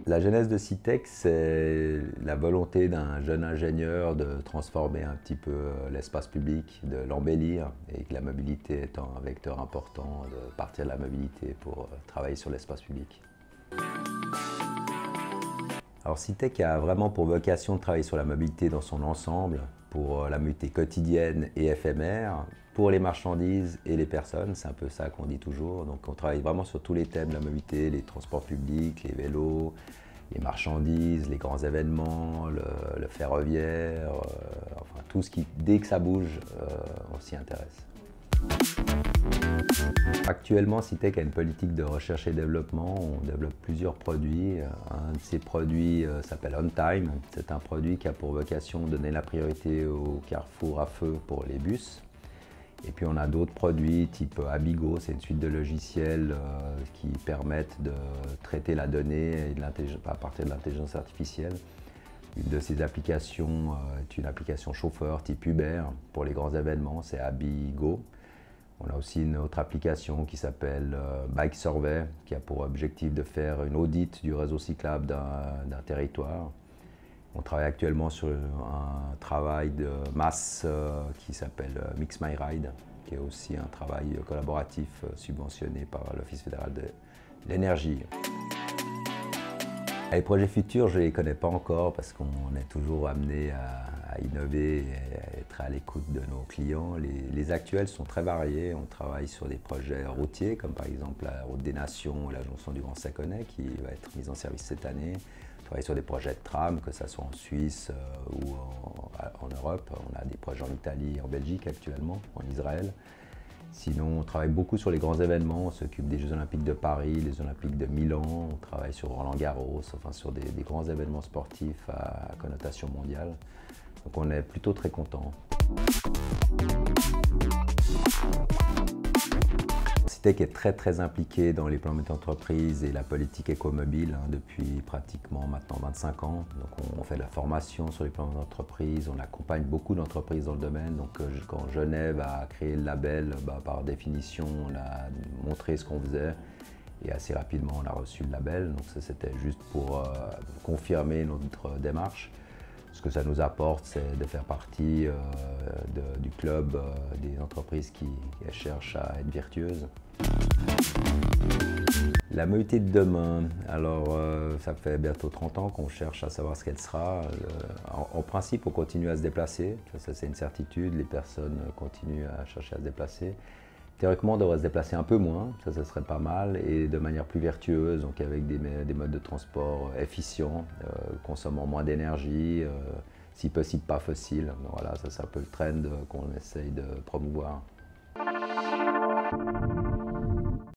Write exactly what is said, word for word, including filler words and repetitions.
La genèse de Citec, c'est la volonté d'un jeune ingénieur de transformer un petit peu l'espace public, de l'embellir, et que la mobilité étant un vecteur important, de partir de la mobilité pour travailler sur l'espace public. Alors Citec a vraiment pour vocation de travailler sur la mobilité dans son ensemble, pour la mobilité quotidienne et éphémère, pour les marchandises et les personnes, c'est un peu ça qu'on dit toujours. Donc on travaille vraiment sur tous les thèmes de la mobilité, les transports publics, les vélos, les marchandises, les grands événements, le, le ferroviaire, euh, enfin tout ce qui, dès que ça bouge, euh, on s'y intéresse. Actuellement, Citec a une politique de recherche et développement. On développe plusieurs produits. Un de ces produits euh, s'appelle OnTime. C'est un produit qui a pour vocation de donner la priorité aux carrefours à feu pour les bus. Et puis on a d'autres produits type Abigo, c'est une suite de logiciels euh, qui permettent de traiter la donnée et de à partir de l'intelligence artificielle. Une de ces applications euh, est une application chauffeur type Uber pour les grands événements, c'est Abigo. On a aussi une autre application qui s'appelle euh, Bike Survey, qui a pour objectif de faire une audit du réseau cyclable d'un territoire. On travaille actuellement sur un travail de masse euh, qui s'appelle euh, Mix My Ride, qui est aussi un travail collaboratif euh, subventionné par l'Office fédéral de l'énergie. Les projets futurs, je ne les connais pas encore parce qu'on est toujours amené à, à innover et à être à l'écoute de nos clients. Les, les actuels sont très variés. On travaille sur des projets routiers, comme par exemple la Route des Nations, la jonction du Grand Saconnet, qui va être mise en service cette année. On travaille sur des projets de tram, que ce soit en Suisse euh, ou en, en Europe. On a des projets en Italie et en Belgique actuellement, en Israël. Sinon, on travaille beaucoup sur les grands événements. On s'occupe des Jeux Olympiques de Paris, les Jeux Olympiques de Milan. On travaille sur Roland-Garros, enfin sur des, des grands événements sportifs à, à connotation mondiale. Donc on est plutôt très contents. Citec est très très impliqué dans les plans d'entreprise et la politique écomobile hein, depuis pratiquement maintenant vingt-cinq ans. Donc on, on fait de la formation sur les plans d'entreprise, on accompagne beaucoup d'entreprises dans le domaine. Donc euh, quand Genève a créé le label, bah, par définition on a montré ce qu'on faisait et assez rapidement on a reçu le label. Donc ça c'était juste pour euh, confirmer notre démarche. Ce que ça nous apporte, c'est de faire partie euh, de, du club euh, des entreprises qui, qui cherchent à être vertueuses. La mobilité de demain, alors euh, ça fait bientôt trente ans qu'on cherche à savoir ce qu'elle sera. Euh, en, en principe, on continue à se déplacer, ça, ça c'est une certitude, les personnes continuent à chercher à se déplacer. Théoriquement, on devrait se déplacer un peu moins, ça, ça serait pas mal, et de manière plus vertueuse, donc avec des, des modes de transport efficients, euh, consommant moins d'énergie, euh, si possible pas fossiles. Donc voilà, ça c'est un peu le trend qu'on essaye de promouvoir.